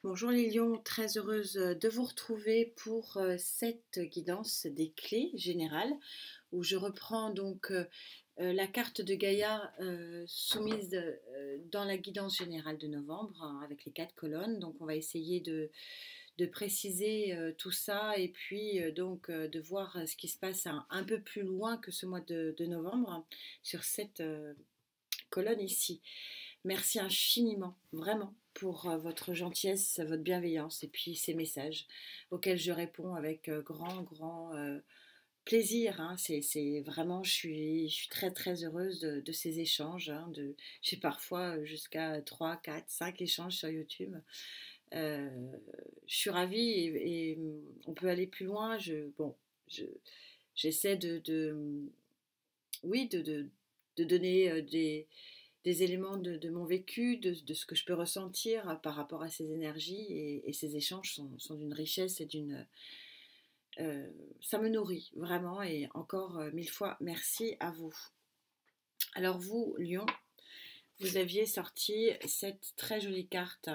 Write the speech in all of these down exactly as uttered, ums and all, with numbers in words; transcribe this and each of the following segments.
Bonjour les lions, très heureuse de vous retrouver pour euh, cette guidance des clés générales où je reprends donc euh, euh, la carte de Gaïa euh, soumise euh, dans la guidance générale de novembre hein, avec les quatre colonnes. Donc on va essayer de, de préciser euh, tout ça et puis euh, donc euh, de voir euh, ce qui se passe un, un peu plus loin que ce mois de, de novembre hein, sur cette euh, colonne ici. Merci infiniment, vraiment, pour euh, votre gentillesse, votre bienveillance et puis ces messages auxquels je réponds avec euh, grand, grand euh, plaisir. Hein. C'est, c'est vraiment, je suis, je suis très, très heureuse de, de ces échanges. Hein, de, j'ai parfois jusqu'à trois, quatre, cinq échanges sur YouTube. Euh, je suis ravie et, et on peut aller plus loin. Je, bon, je, j'essaie de, de oui, de, de, de donner euh, des des éléments de, de mon vécu, de, de ce que je peux ressentir par rapport à ces énergies et, et ces échanges sont, sont d'une richesse et d'une... Euh, ça me nourrit vraiment et encore euh, mille fois merci à vous. Alors vous, Lion, vous aviez sorti cette très jolie carte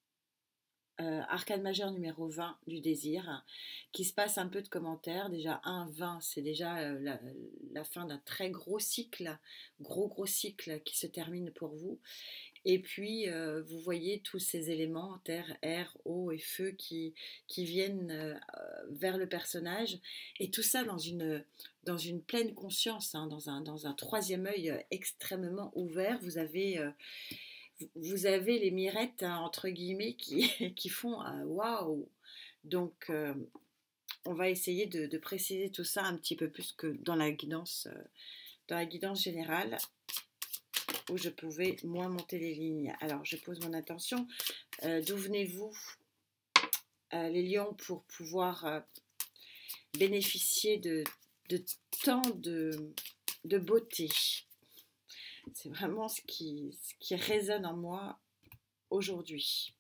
euh, arcane majeure numéro vingt du désir, qui se passe un peu de commentaires. Déjà, un vingt, c'est déjà euh, la, la fin d'un très gros cycle, gros gros cycle qui se termine pour vous. Et puis, euh, vous voyez tous ces éléments, terre, air, eau et feu, qui, qui viennent euh, vers le personnage. Et tout ça dans une, dans une pleine conscience, hein, dans, un, dans un troisième œil extrêmement ouvert. Vous avez... Euh, vous avez les mirettes, hein, entre guillemets, qui, qui font euh, waouh! Donc, euh, on va essayer de, de préciser tout ça un petit peu plus que dans la guidance, euh, dans la guidance générale, où je pouvais moins monter les lignes. Alors, je pose mon attention. Euh, d'où venez-vous, euh, les lions, pour pouvoir euh, bénéficier de, de tant de, de beauté? C'est vraiment ce qui, ce qui résonne en moi aujourd'hui.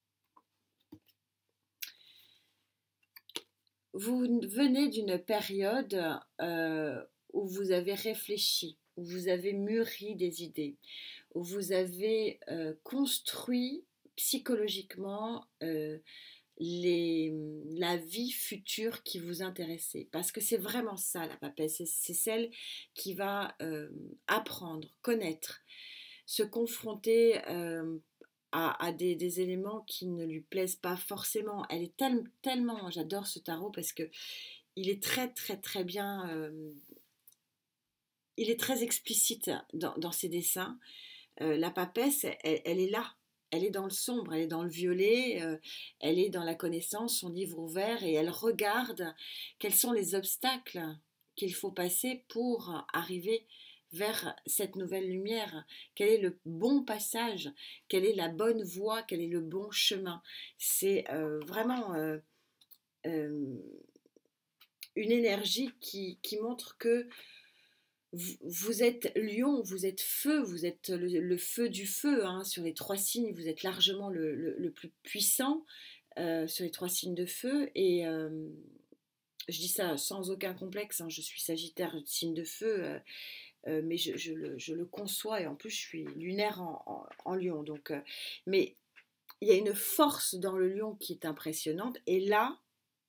Vous venez d'une période euh, où vous avez réfléchi, où vous avez mûri des idées, où vous avez euh, construit psychologiquement euh, les, la vie future qui vous intéressait. Parce que c'est vraiment ça la papesse, c'est, c'est celle qui va euh, apprendre, connaître, se confronter euh, à, à des, des éléments qui ne lui plaisent pas forcément. Elle est tel- tellement, j'adore ce tarot parce que il est très très très bien, euh, il est très explicite dans, dans ses dessins. Euh, la papesse, elle, elle est là. Elle est dans le sombre, elle est dans le violet, euh, elle est dans la connaissance, son livre ouvert, et elle regarde quels sont les obstacles qu'il faut passer pour arriver vers cette nouvelle lumière. Quel est le bon passage? Quelle est la bonne voie? Quel est le bon chemin? C'est euh, vraiment euh, euh, une énergie qui, qui montre que vous, vous êtes lion, vous êtes feu, vous êtes le, le feu du feu, hein, sur les trois signes, vous êtes largement le, le, le plus puissant euh, sur les trois signes de feu. Et euh, je dis ça sans aucun complexe, hein, je suis Sagittaire, signe de feu, euh, euh, mais je, je, le, je, le, conçois et en plus je suis lunaire en, en, en lion. Donc, euh, mais il y a une force dans le lion qui est impressionnante. Et là,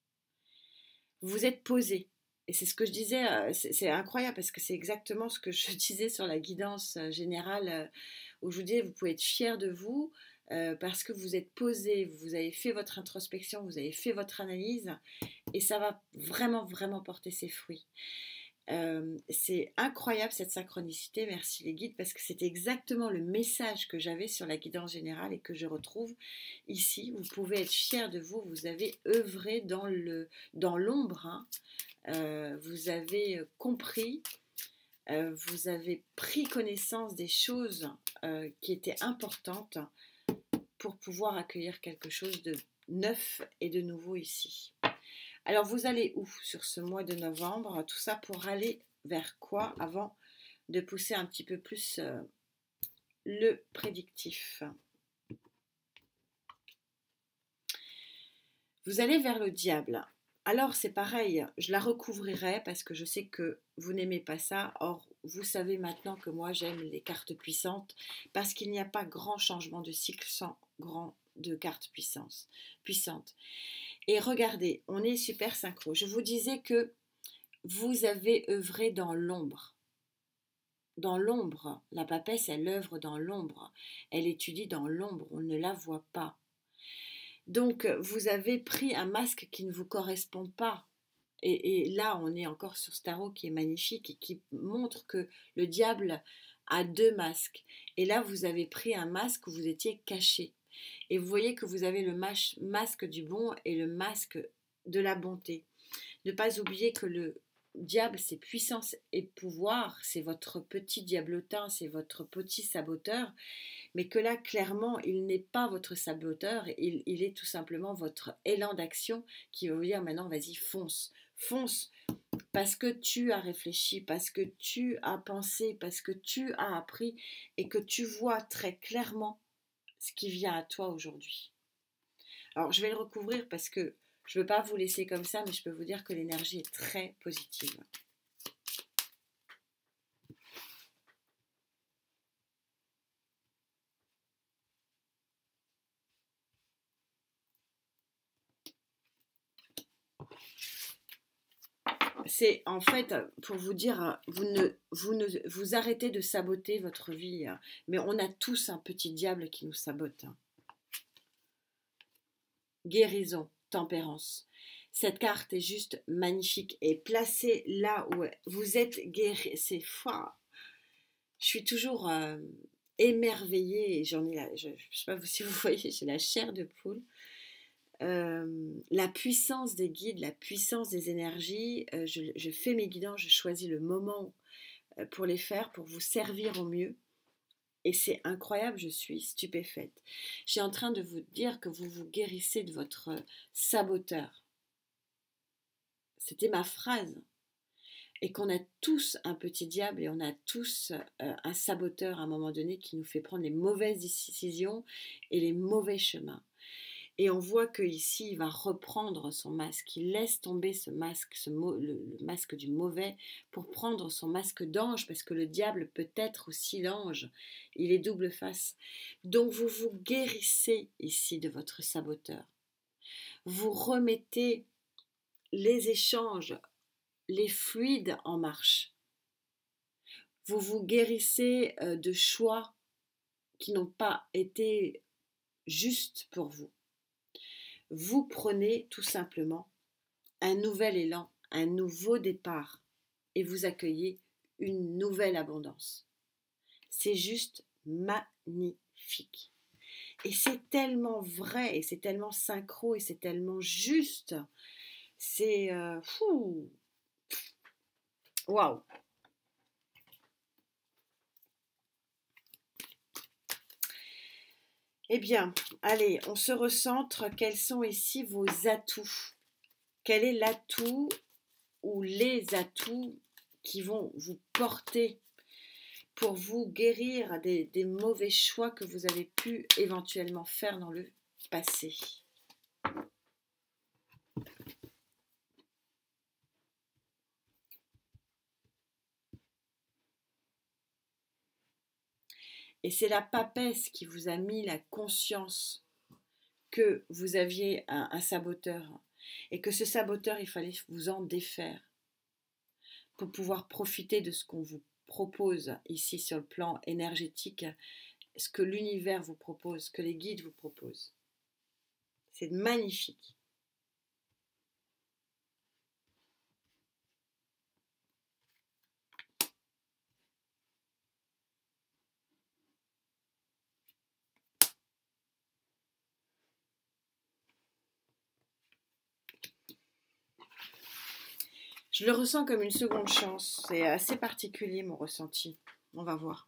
vous êtes posé. Et c'est ce que je disais, euh, c'est, c'est incroyable parce que c'est exactement ce que je disais sur la guidance euh, générale euh, où je vous disais, vous pouvez être fier de vous euh, parce que vous êtes posé, vous avez fait votre introspection, vous avez fait votre analyse et ça va vraiment, vraiment porter ses fruits. Euh, c'est incroyable cette synchronicité, merci les guides, parce que c'est exactement le message que j'avais sur la guidance générale et que je retrouve ici. Vous pouvez être fier de vous, vous avez œuvré dans, le, dans l'ombre, hein. Euh, vous avez compris, euh, vous avez pris connaissance des choses euh, qui étaient importantes pour pouvoir accueillir quelque chose de neuf et de nouveau ici. Alors vous allez où sur ce mois de novembre? Tout ça pour aller vers quoi avant de pousser un petit peu plus euh, le prédictif? Vous allez vers le diable. Alors c'est pareil, je la recouvrirai parce que je sais que vous n'aimez pas ça. Or vous savez maintenant que moi j'aime les cartes puissantes parce qu'il n'y a pas grand changement de cycle sans grand de cartes puissantes. puissantes. Et regardez, on est super synchro. Je vous disais que vous avez œuvré dans l'ombre. Dans l'ombre, la papesse, elle œuvre dans l'ombre. Elle étudie dans l'ombre, on ne la voit pas. Donc, vous avez pris un masque qui ne vous correspond pas. Et, et là, on est encore sur ce tarot qui est magnifique et qui montre que le diable a deux masques. Et là, vous avez pris un masque où vous étiez caché. Et vous voyez que vous avez le masque du bon et le masque de la bonté. Ne pas oublier que le diable, c'est puissance et pouvoir, c'est votre petit diablotin, c'est votre petit saboteur, mais que là, clairement, il n'est pas votre saboteur, il, il est tout simplement votre élan d'action qui va vous dire maintenant, vas-y, fonce, fonce, parce que tu as réfléchi, parce que tu as pensé, parce que tu as appris et que tu vois très clairement ce qui vient à toi aujourd'hui. Alors, je vais le recouvrir parce que je ne veux pas vous laisser comme ça, mais je peux vous dire que l'énergie est très positive. C'est en fait pour vous dire, vous ne, vous ne vous arrêtez de saboter votre vie, mais on a tous un petit diable qui nous sabote. Guérison, tempérance. Cette carte est juste magnifique et placée là où vous êtes guéri. C'est fort. Je suis toujours euh, émerveillée. J'en ai la, je ne sais pas si vous voyez, j'ai la chair de poule. Euh, la puissance des guides, la puissance des énergies. Euh, je, je fais mes guidances, je choisis le moment pour les faire, pour vous servir au mieux. Et c'est incroyable, je suis stupéfaite. Je suis en train de vous dire que vous vous guérissez de votre saboteur. C'était ma phrase. Et qu'on a tous un petit diable et on a tous euh, un saboteur à un moment donné qui nous fait prendre les mauvaises décisions et les mauvais chemins. Et on voit qu'ici, il va reprendre son masque, il laisse tomber ce masque, ce mo- le, le masque du mauvais, pour prendre son masque d'ange, parce que le diable peut être aussi l'ange, il est double face. Donc vous vous guérissez ici de votre saboteur. Vous remettez les échanges, les fluides en marche. Vous vous guérissez de choix qui n'ont pas été justes pour vous. Vous prenez tout simplement un nouvel élan, un nouveau départ et vous accueillez une nouvelle abondance. C'est juste magnifique. Et c'est tellement vrai et c'est tellement synchro et c'est tellement juste. C'est euh, fou. Waouh. Eh bien, allez, on se recentre. Quels sont ici vos atouts? Quel est l'atout ou les atouts qui vont vous porter pour vous guérir des, des mauvais choix que vous avez pu éventuellement faire dans le passé? Et c'est la papesse qui vous a mis la conscience que vous aviez un, un saboteur et que ce saboteur, il fallait vous en défaire pour pouvoir profiter de ce qu'on vous propose ici sur le plan énergétique, ce que l'univers vous propose, ce que les guides vous proposent. C'est magnifique. Je le ressens comme une seconde chance. C'est assez particulier mon ressenti. On va voir.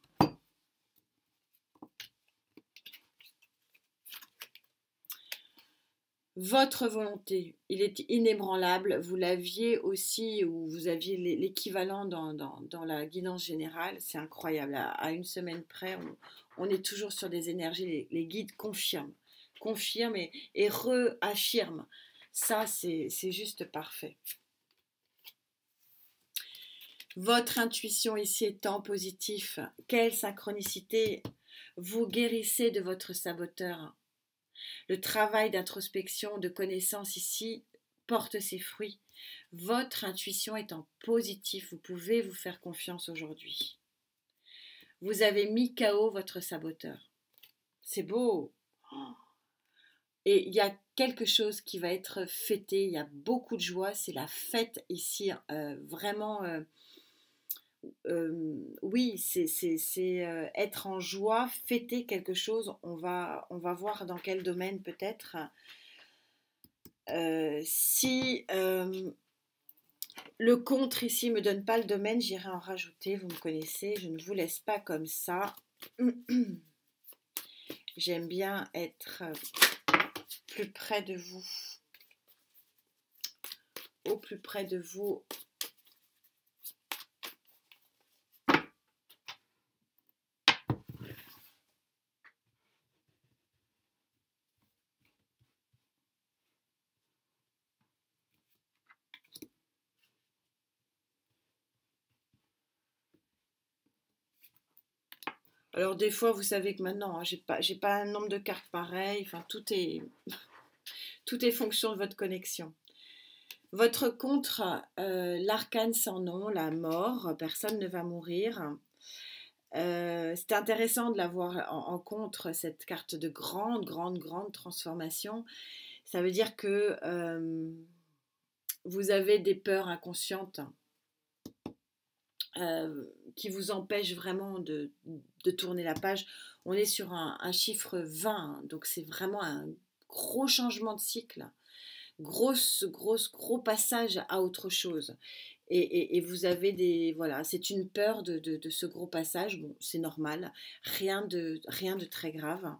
Votre volonté, il est inébranlable. Vous l'aviez aussi, ou vous aviez l'équivalent dans, dans, dans la guidance générale. C'est incroyable. À, à une semaine près, on, on est toujours sur des énergies. Les, les guides confirment, confirment et, et réaffirment. Ça, c'est juste parfait. Votre intuition ici étant positif, quelle synchronicité, vous guérissez de votre saboteur. Le travail d'introspection, de connaissance ici porte ses fruits. Votre intuition étant positive, vous pouvez vous faire confiance aujourd'hui. Vous avez mis K O votre saboteur. C'est beau. Et il y a quelque chose qui va être fêté, il y a beaucoup de joie, c'est la fête ici, euh, vraiment... Euh, Euh, oui, c'est c'est- c'est, euh, être en joie, fêter quelque chose. On va, on va voir dans quel domaine peut-être. Euh, si euh, le contre ici me donne pas le domaine, j'irai en rajouter. Vous me connaissez, je ne vous laisse pas comme ça. J'aime bien être plus près de vous, au plus près de vous. Alors des fois, vous savez que maintenant, hein, j'ai pas, j'ai pas un nombre de cartes pareil. Enfin, tout est, tout est fonction de votre connexion. Votre contre, euh, l'arcane sans nom, la mort, personne ne va mourir. Euh, c'est intéressant de l'avoir en, en contre, cette carte de grande, grande, grande transformation. Ça veut dire que euh, vous avez des peurs inconscientes euh, qui vous empêchent vraiment de, de tourner la page. On est sur un, un chiffre vingt, donc c'est vraiment un gros changement de cycle. Grosse, grosse, gros passage à autre chose. Et, et, et vous avez des... Voilà, c'est une peur de, de, de ce gros passage. Bon, c'est normal. Rien de, rien de très grave.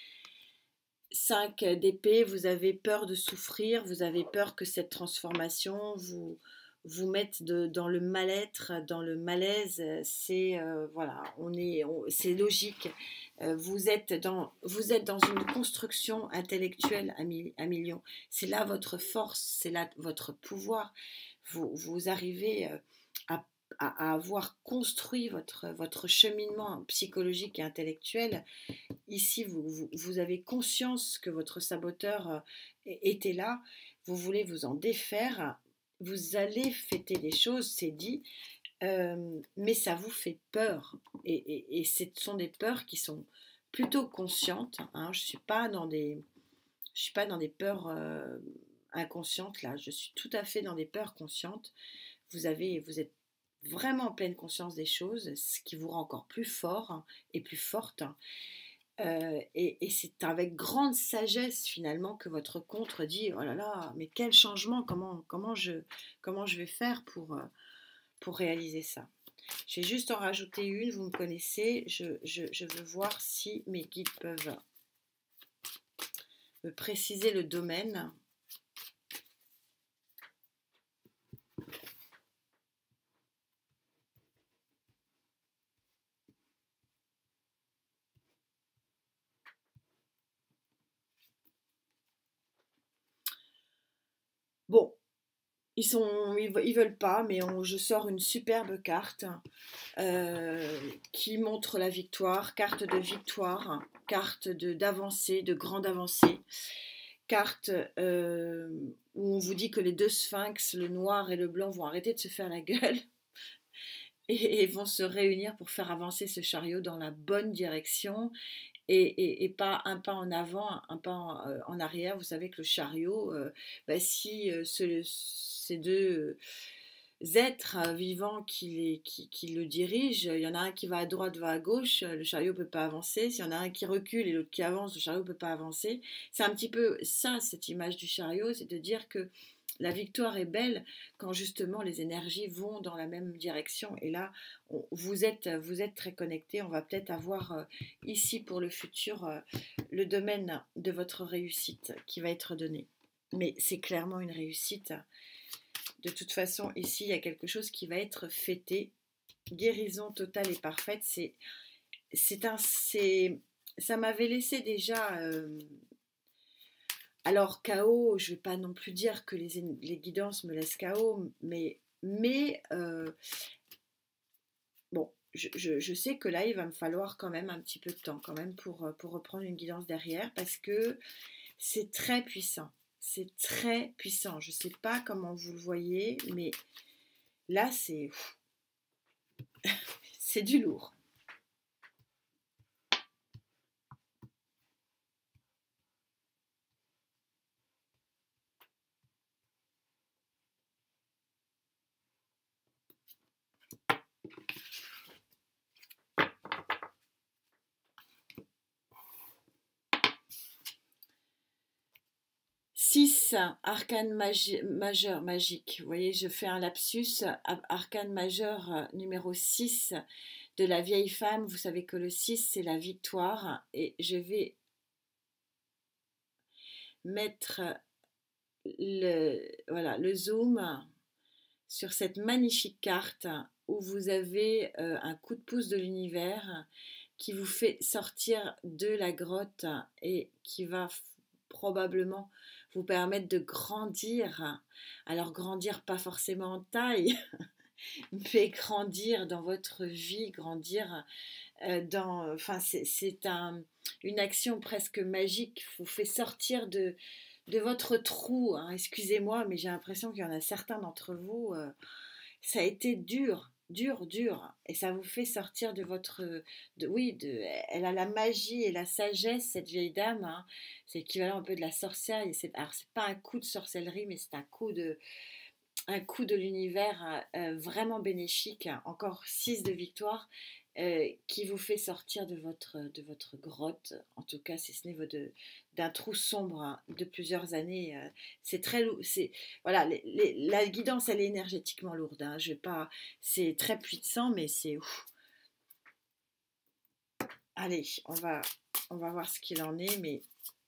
cinq d'épée, vous avez peur de souffrir. Vous avez peur que cette transformation vous, vous mette de, dans le mal-être, dans le malaise. C'est... Euh, voilà, on est... on- c'est logique. Euh, vous êtes dans, vous êtes dans une construction intellectuelle à, mi- à millions. C'est là votre force, c'est là votre pouvoir. Vous, vous arrivez euh, à, à- à avoir construit votre, votre cheminement psychologique et intellectuel. Ici, vous, vous, vous avez conscience que votre saboteur euh, était là. Vous voulez vous en défaire. Vous allez fêter des choses, c'est dit, euh, mais ça vous fait peur. Et, et, et ce sont des peurs qui sont plutôt conscientes. Hein. Je ne suis pas dans des, je suis pas dans des peurs euh, inconscientes là. Je suis tout à fait dans des peurs conscientes. Vous avez, vous êtes vraiment en pleine conscience des choses, ce qui vous rend encore plus fort hein, et plus forte. Euh, et, et c'est avec grande sagesse finalement que votre contre dit oh là là, mais quel changement, comment, comment, je, comment je vais faire pour, euh, pour réaliser ça. Je vais juste en rajouter une, vous me connaissez, je, je, je veux voir si mes guides peuvent me préciser le domaine. Bon, ils sont, ils, ils veulent pas, mais on- je sors une superbe carte euh, qui montre la victoire, carte de victoire, carte de d'avancée, de grande avancée, carte euh, où on vous dit que les deux sphinx, le noir et le blanc, vont arrêter de se faire la gueule et, et vont se réunir pour faire avancer ce chariot dans la bonne direction et, et, et pas un pas en avant, un pas en, euh, en arrière. Vous savez que le chariot, euh, bah, si euh, ce- ces deux êtres vivants qui, les- qui, qui le dirigent, il y en a un qui va à droite, va à gauche, le chariot ne peut pas avancer. S'il y en a un qui recule et l'autre qui avance, le chariot ne peut pas avancer. C'est un petit peu ça, cette image du chariot, c'est de dire que la victoire est belle quand justement les énergies vont dans la même direction. Et là, on- vous êtes, vous êtes très connectés. On va peut-être avoir euh, ici pour le futur euh, le domaine de votre réussite qui va être donné. Mais c'est clairement une réussite. De toute façon, ici, il y a quelque chose qui va être fêté. Guérison totale et parfaite. C'est, c'est un, c'est, ça m'avait laissé déjà. Euh, alors, K O, je ne vais pas non plus dire que les, les guidances me laissent K O, mais, mais euh, je, je, je sais que là, il va me falloir quand même un petit peu de temps quand même pour, pour reprendre une guidance derrière parce que c'est très puissant. C'est très puissant. Je ne sais pas comment vous le voyez, mais là, c'est c'est du lourd. six, arcane magi majeur, magique. Vous voyez, je fais un lapsus. Arcane majeur euh, numéro six de la vieille femme. Vous savez que le six, c'est la victoire. Et je vais mettre le, voilà, le zoom sur cette magnifique carte où vous avez euh, un coup de pouce de l'univers qui vous fait sortir de la grotte et qui va probablement vous permettre de grandir. Alors grandir pas forcément en taille, mais grandir dans votre vie, grandir euh, dans... Enfin, c'est un, une action presque magique, vous fait sortir de, de votre trou. Hein. Excusez-moi, mais j'ai l'impression qu'il y en a certains d'entre vous, euh, ça a été dur, dur, dur, et ça vous fait sortir de votre, de, oui, de, elle a la magie et la sagesse, cette vieille dame, hein. C'est l'équivalent un peu de la sorcière. C'est, alors c'est pas un coup de sorcellerie, mais c'est un coup de, un coup de l'univers euh, vraiment bénéfique. Hein. Encore six de victoire. Euh, qui vous fait sortir de votre, de votre grotte, en tout cas si ce n'est d'un trou sombre hein, de plusieurs années. Euh, c'est très lourd. Voilà, les, les, la guidance, elle est énergétiquement lourde. Hein, je vais pas, c'est très puissant, mais c'est... Allez, on va, on va voir ce qu'il en est, mais...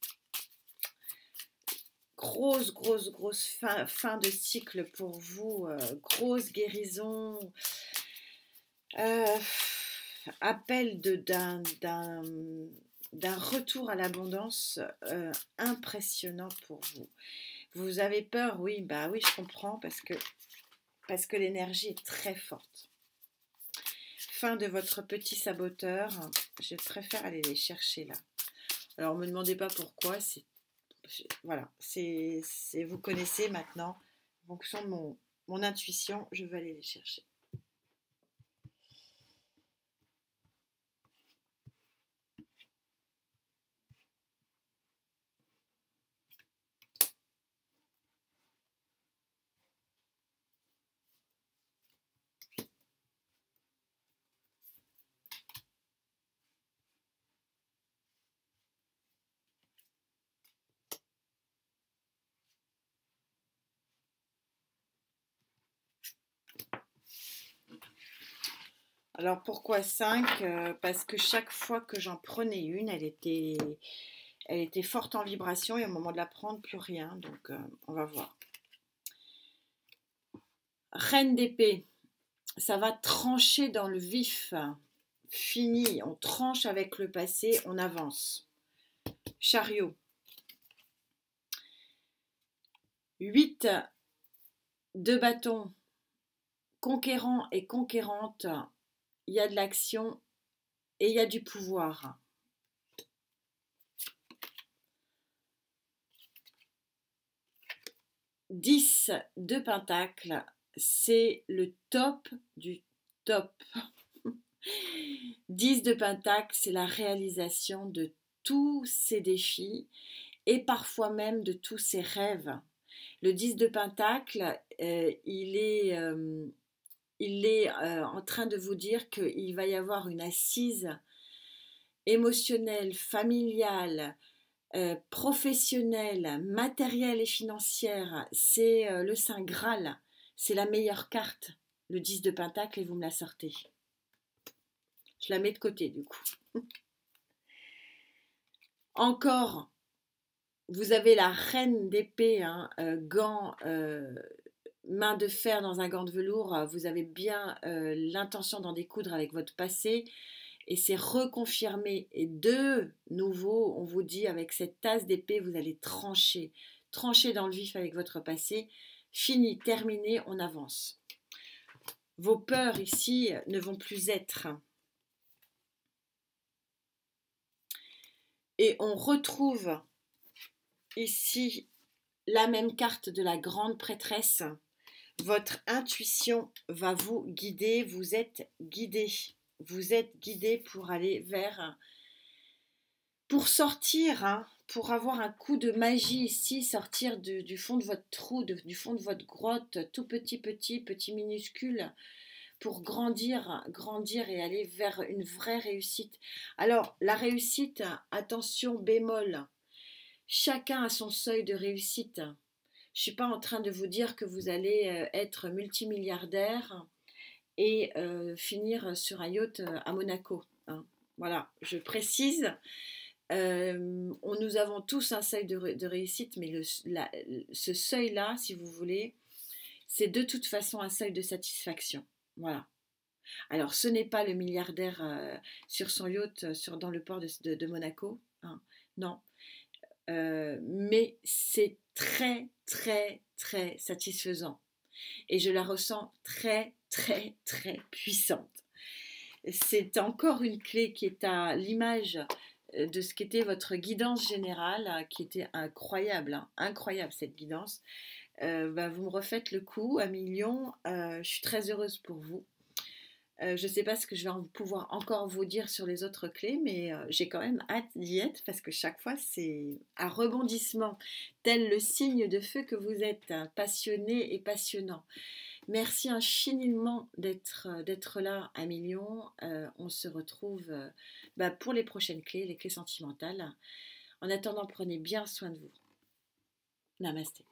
Grosse, grosse, grosse fin, fin de cycle pour vous. Euh, grosse guérison. Euh, appel d'un d'un retour à l'abondance euh, impressionnant pour vous. Vous avez peur, oui, bah oui, je comprends parce que parce que l'énergie est très forte. Fin de votre petit saboteur. Je préfère aller les chercher là. Alors, ne me demandez pas pourquoi. C'est voilà, c'est vous connaissez maintenant. En fonction de mon, mon intuition, je vais aller les chercher. Alors pourquoi cinq? euh, Parce que chaque fois que j'en prenais une, elle était, elle était forte en vibration et au moment de la prendre, plus rien. Donc euh, on va voir. Reine d'épée, ça va trancher dans le vif. Fini, on tranche avec le passé, on avance. Chariot. huit de bâton. Conquérant et conquérante, il y a de l'action et il y a du pouvoir. dix de pentacle, c'est le top du top. dix de pentacle, c'est la réalisation de tous ces défis et parfois même de tous ces rêves. Le dix de pentacle, euh, il est, euh, il est euh, en train de vous dire qu'il va y avoir une assise émotionnelle, familiale, euh, professionnelle, matérielle et financière. C'est euh, le Saint Graal, c'est la meilleure carte, le dix de pentacle, et vous me la sortez. Je la mets de côté du coup. Encore, vous avez la reine d'épée, hein, euh, gant, euh, main de fer dans un gant de velours. Vous avez bien euh, l'intention d'en découdre avec votre passé. Et c'est reconfirmé. Et de nouveau, on vous dit, avec cette tasse d'épée, vous allez trancher. Trancher dans le vif avec votre passé. Fini, terminé, on avance. Vos peurs ici ne vont plus être. Et on retrouve ici la même carte de la grande prêtresse. Votre intuition va vous guider, vous êtes guidé. Vous êtes guidé pour aller vers, pour sortir, hein, pour avoir un coup de magie ici, sortir de, du fond de votre trou, de, du fond de votre grotte, tout petit, petit, petit minuscule, pour grandir, grandir et aller vers une vraie réussite. Alors, la réussite, attention, bémol, chacun a son seuil de réussite. Je ne suis pas en train de vous dire que vous allez être multimilliardaire et euh, finir sur un yacht à Monaco. Hein. Voilà, je précise. Euh, on, nous avons tous un seuil de, de réussite, mais le, la, ce seuil-là, si vous voulez, c'est de toute façon un seuil de satisfaction. Voilà. Alors, ce n'est pas le milliardaire euh, sur son yacht sur, dans le port de, de, de Monaco. Hein. Non. Euh, mais c'est très, très, très satisfaisant. Et je la ressens très, très, très puissante. C'est encore une clé qui est à l'image de ce qu'était votre guidance générale, qui était incroyable, hein, incroyable cette guidance. Euh, bah, vous me refaites le coup à millions, euh, je suis très heureuse pour vous. Euh, je ne sais pas ce que je vais pouvoir encore vous dire sur les autres clés, mais euh, j'ai quand même hâte d'y être parce que chaque fois c'est un rebondissement, tel le signe de feu que vous êtes, hein, passionné et passionnant. Merci infiniment d'être d'être là à millions. Euh, on se retrouve euh, bah, pour les prochaines clés, les clés sentimentales. En attendant, prenez bien soin de vous. Namasté.